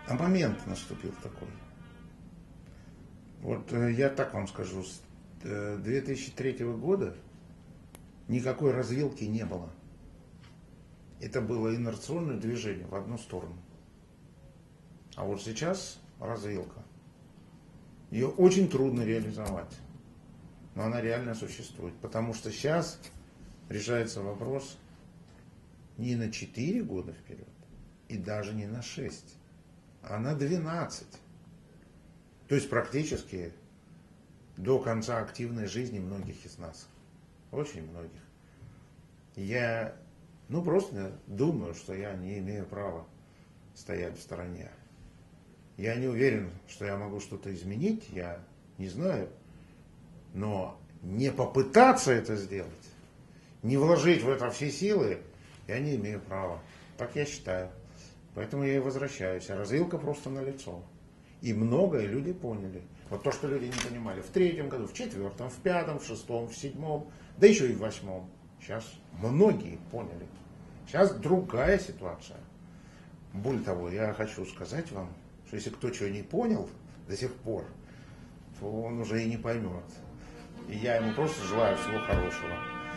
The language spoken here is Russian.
А момент наступил такой. Вот я так вам скажу, с 2003 года никакой развилки не было. Это было инерционное движение в одну сторону. А вот сейчас развилка. Ее очень трудно реализовать. Но она реально существует. Потому что сейчас решается вопрос не на 4 года вперед, и даже не на 6, а на 12. То есть практически до конца активной жизни многих из нас. Очень многих. Я просто думаю, что я не имею права стоять в стороне. Я не уверен, что я могу что-то изменить, я не знаю. Но не попытаться это сделать, не вложить в это все силы, я не имею права. Так я считаю. Поэтому я и возвращаюсь. А развилка просто налицо. И многое люди поняли. Вот то, что люди не понимали в 3-м году, в 4-м, в 5-м, в 6-м, в 7-м, да еще и в 8-м. Сейчас многие поняли. Сейчас другая ситуация. Более того, я хочу сказать вам, что если кто чего не понял до сих пор, то он уже и не поймет. И я ему просто желаю всего хорошего.